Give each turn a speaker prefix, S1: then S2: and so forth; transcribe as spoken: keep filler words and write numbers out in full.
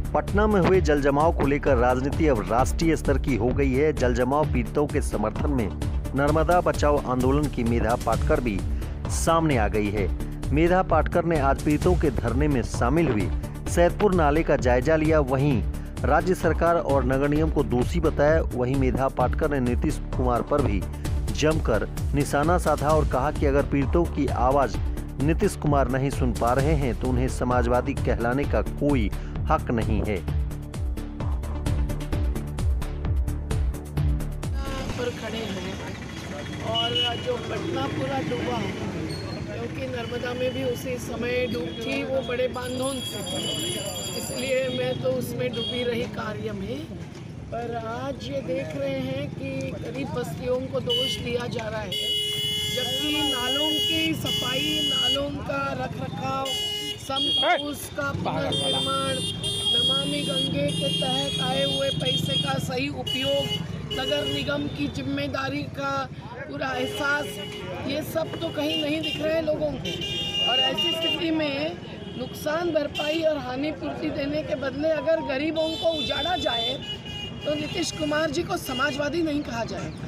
S1: पटना में हुए जलजमाव को लेकर राजनीति अब राष्ट्रीय स्तर की हो गई है। जलजमाव पीड़ितों के समर्थन में नर्मदा बचाओ आंदोलन की मेधा पाटकर भी सामने आ गई है। मेधा पाटकर ने आज पीड़ितों के धरने में शामिल हुई सैदपुर नाले का जायजा लिया। वहीं राज्य सरकार और नगर निगम को दोषी बताया। वहीं मेधा पाटकर ने नीतीश कुमार पर भी जमकर निशाना साधा और कहा कि अगर पीड़ितों की आवाज नीतीश कुमार नहीं सुन पा रहे हैं तो उन्हें समाजवादी कहलाने का कोई हक नहीं है।
S2: पर खड़े हैं और जो पटना पूरा डूबा, क्योंकि नर्मदा में भी उसी समय डूब थी, वो बड़े बांधों से थी, इसलिए मैं तो उसमें डूबी रही कार्य में। पर आज ये देख रहे हैं कि गरीब बस्तियों को दोष दिया जा रहा है, जबकि नालों की सफाई, नालों का रख रखाव, सब उसका पुनर्निर्माण, नमामि गंगे के तहत आए हुए पैसे का सही उपयोग, नगर निगम की जिम्मेदारी का पूरा एहसास, ये सब तो कहीं नहीं दिख रहे हैं लोगों को। और ऐसी स्थिति में नुकसान भरपाई और हानि पूर्ति देने के बदले अगर गरीबों को उजाड़ा जाए तो नीतीश कुमार जी को समाजवादी नहीं कहा जाएगा।